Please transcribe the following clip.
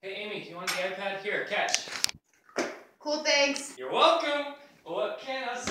Hey, Amy, do you want the iPad? Here, catch. Cool, thanks. You're welcome. What can I